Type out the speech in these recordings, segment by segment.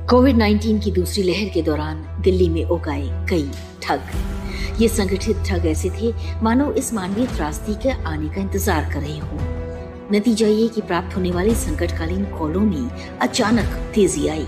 कोविड-19 की दूसरी लहर के दौरान दिल्ली में उगाए कई ठग। ये संगठित ठग ऐसे थे मानो इस मानवीय त्रासदी के आने का इंतजार कर रहे हों। नतीजा ये कि प्राप्त होने वाली संकटकालीन कॉलों में अचानक तेजी आई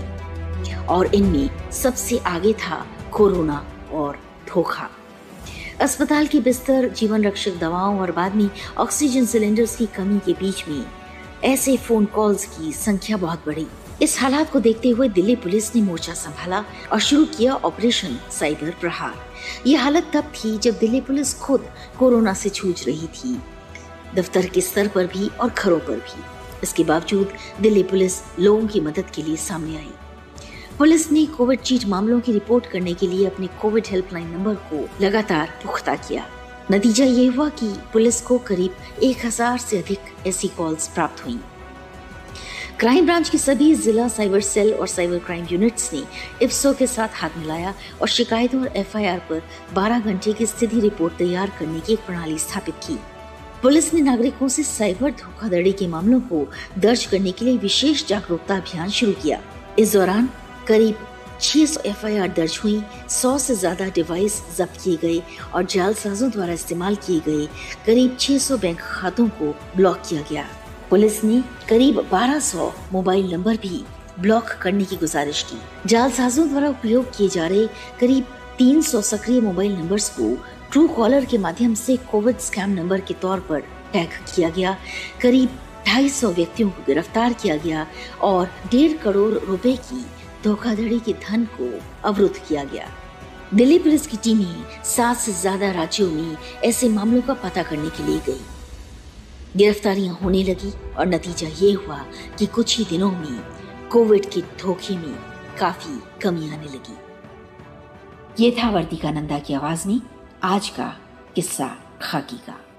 और इनमें सबसे आगे था कोरोना और धोखा। अस्पताल के बिस्तर, जीवन रक्षक दवाओं और बाद में ऑक्सीजन सिलेंडर्स की कमी के बीच में ऐसे फोन कॉल्स की संख्या बहुत बढ़ी। इस हालात को देखते हुए दिल्ली पुलिस ने मोर्चा संभाला और शुरू किया ऑपरेशन साइबर प्रहार। यह हालत तब थी जब दिल्ली पुलिस खुद कोरोना से जूझ रही थी, दफ्तर के स्तर पर भी और घरों पर भी। इसके बावजूद दिल्ली पुलिस लोगों की मदद के लिए सामने आई। पुलिस ने कोविड चीट मामलों की रिपोर्ट करने के लिए अपने कोविड हेल्पलाइन नंबर को लगातार पुख्ता किया। नतीजा ये हुआ कि पुलिस को करीब 1000 से अधिक ऐसी कॉल्स प्राप्त हुई। क्राइम ब्रांच के सभी जिला साइबर सेल और साइबर क्राइम यूनिट्स ने इफ्सो के साथ हाथ मिलाया और शिकायतों और एफआईआर पर 12 घंटे की स्थिति रिपोर्ट तैयार करने की एक प्रणाली स्थापित की। पुलिस ने नागरिकों से साइबर धोखाधड़ी के मामलों को दर्ज करने के लिए विशेष जागरूकता अभियान शुरू किया। इस दौरान करीब 600 एफआईआर दर्ज हुई, 100 से ज्यादा डिवाइस जब्त किए गए और जालसाजों द्वारा इस्तेमाल किए गए करीब 600 बैंक खातों को ब्लॉक किया गया। पुलिस ने करीब 1200 मोबाइल नंबर भी ब्लॉक करने की गुजारिश की। जालसाजों द्वारा उपयोग किए जा रहे करीब 300 सक्रिय मोबाइल नंबर्स को ट्रू कॉलर के माध्यम से कोविड स्कैम नंबर के तौर पर टैग किया गया। करीब 250 व्यक्तियों को गिरफ्तार किया गया और 1.5 करोड़ रुपए की धोखाधड़ी के धन को अवरुद्ध किया गया। दिल्ली पुलिस की टीमें 7 से ज्यादा राज्यों में ऐसे मामलों का पता करने के लिए गई। गिरफ्तारियां होने लगी और नतीजा ये हुआ कि कुछ ही दिनों में कोविड के धोखे में काफी कमी आने लगी। ये था वर्तिका नंदा की आवाज में आज का किस्सा खाकी का।